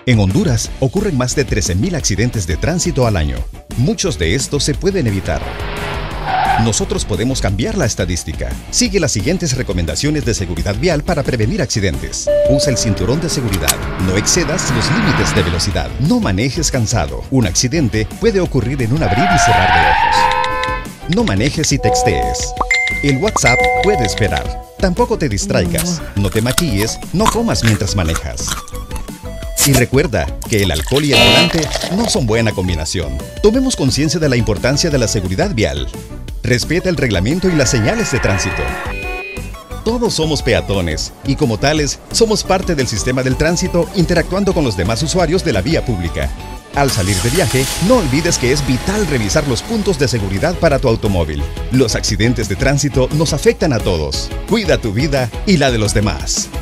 En Honduras ocurren más de 13.000 accidentes de tránsito al año. Muchos de estos se pueden evitar. Nosotros podemos cambiar la estadística. Sigue las siguientes recomendaciones de seguridad vial para prevenir accidentes. Usa el cinturón de seguridad. No excedas los límites de velocidad. No manejes cansado. Un accidente puede ocurrir en un abrir y cerrar de ojos. No manejes y textees. El WhatsApp puede esperar. Tampoco te distraigas. No te maquilles. No comas mientras manejas. Y recuerda que el alcohol y el volante no son buena combinación. Tomemos conciencia de la importancia de la seguridad vial. Respeta el reglamento y las señales de tránsito. Todos somos peatones y como tales somos parte del sistema del tránsito interactuando con los demás usuarios de la vía pública. Al salir de viaje, no olvides que es vital revisar los puntos de seguridad para tu automóvil. Los accidentes de tránsito nos afectan a todos. Cuida tu vida y la de los demás.